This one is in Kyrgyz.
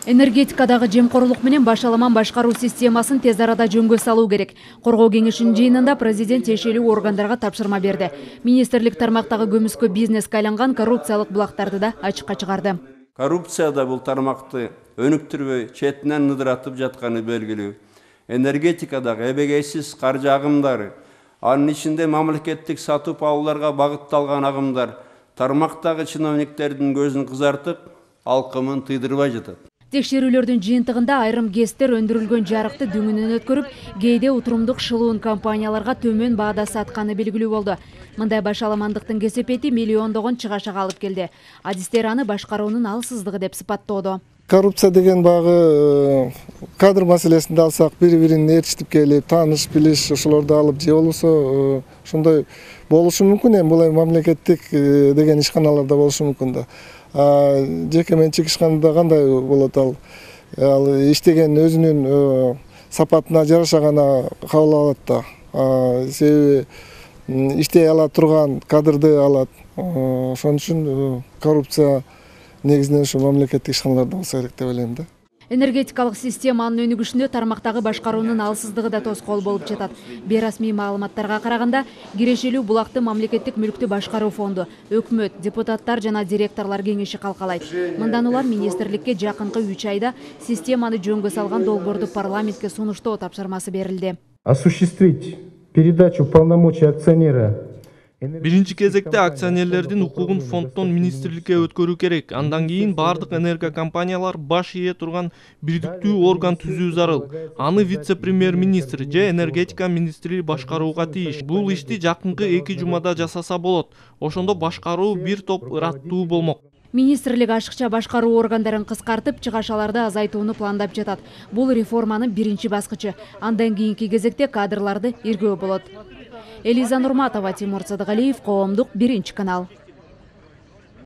Энергетикадагы жемкорлук менен башаламан башкаруу системасын тез арада жөнгө салуу керек. Коргоо кеңешинин жыйынында президент тиешелүү органдарга тапшырма берди. Министрлик тармактагы көмүскө бизнеске айланган коррупциялык булактарды да ачыкка чыгарды. Коррупцияда бул тармакты өнүктүрбөй, четинен ныдыратып жатканы белгилүү. Энергетикадагы эбегейсиз каржы агымдары, анын ичинде мамлекеттик сатып алууларга багытталган агымдар тармактагы чиновниктердин көзүн кызартып, алкымын тыйдырбай жатат. Текшерүүлөрдүн жыйынтыгында айрым ГЭСтер өндүрүлгөн жарыкты дүңүнөн өткөрүп, кээде утурумдук шылуун компанияларга төмөн баада сатканы белгилүү болду. Мындай башаламандыктын кесепети миллиондогон чыгашага алып келди. Адистер аны башкаруунун алсыздыгы деп сыпаттоодо. Коррупция деген багы кадр маселесинде алсак, бири-бирин ээрчитип келип, тааныш билиш ошолорду алып же болбосо ошондой болушу мүмкүн. Эми бул мамлекеттик деген ишканаларда болушу мүмкүн да. Жеке менчик ишканада кандай болот ал иштеген өзүнүн сапатына жараша гана кабыл алат да. Себеби иштей ала турган кадрды алат. Ошон үчүн коррупция негизинен ушу мамлекеттик ишканаларда болсо керек деп ойлойм да. Энергетикалык системанын өнүгүшүнө тармактагы башкаруунун алсыздыгы да тоскоол болуп жатат. Бейрасмий маалыматтарга караганда, кирешелүү булакты мамлекеттик мүлктү башкаруу фонду, өкмөт, депутаттар жана директорлор кеңеши калкалайт. Мындан улам министрликке жакынкы 3 айда системаны жөнгө салган долбоорду парламентке сунуштоо тапшырмасы берилди. Осуществить передачу полномочий акционера. Биринчи кезекте акционерлердин укугун фонддон министрликке өткөрүү керек. Андан кийин бардык энергокомпаниялар баш ие турган бирдиктүү орган түзүү зарыл. Аны вице-премьер-министр же энергетика министри башкарууга тийиш. Бул ишти жакынкы 2 жумада жасаса болот. Ошондо башкаруу бир топ ыраттуу болмок. Министрлик ашыкча башкаруу органдарын кыскартып, чыгашаларды азайтууну пландап жатат. Бул реформанын биринчи баскычы. Андан кийинки кезекте кадрларды иргөө болот. Элиза Нурматова, Тимур Садыгалиев, Коомдук, Биринчи канал.